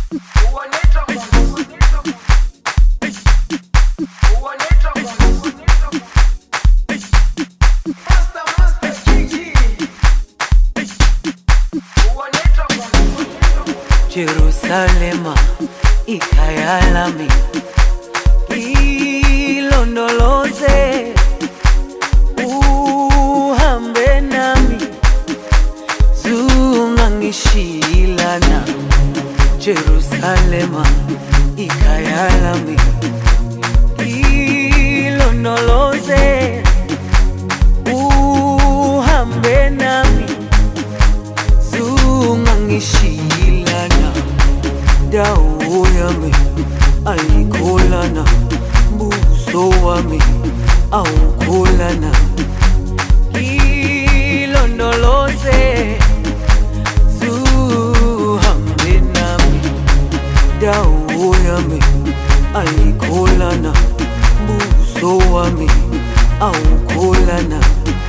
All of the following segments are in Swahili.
Jerusalema ikhaya lami, ilondoloze uhambe nami, zungangishilana. Jerusalema ikhaya lami, ilondoloze uhambe nami, zungangishilana. Dawo yami ayikholana, buso wami awukholana. Ilondoloze zuhambe nami. Dawo yami ayikholana, buso wami awukholana.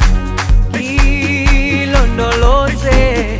Ilondoloze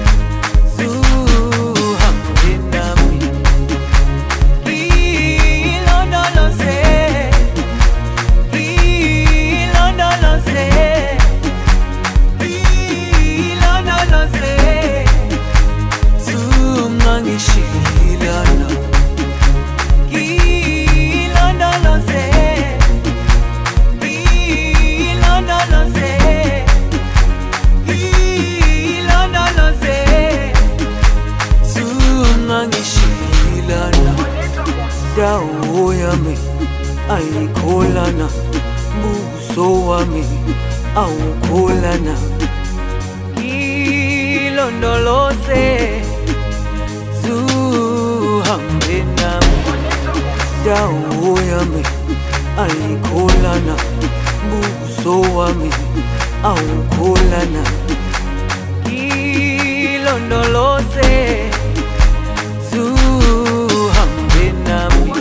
dawo yami ayikholana, buso wami awukholana. Ilondoloze zuhambe nami. Dawo yami ayikholana, buso wami awukholana. Ilondoloze zuhambe nami.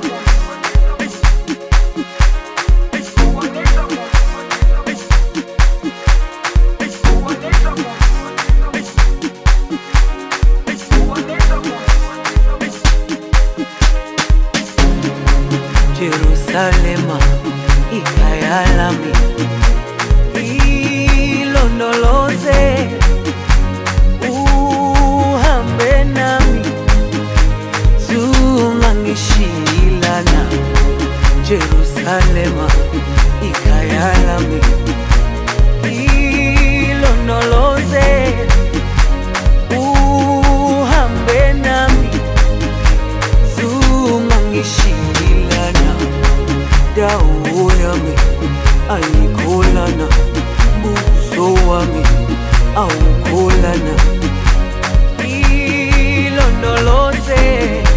Jerusalema ikhaya lami, ilondoloze uhambe nami, zungangishilana. Jerusalema ikhaya lami, ilondoloze uhambe nami, zungangishilana. Dawo yami ayikholana, buso wami awukholana. Ilondoloze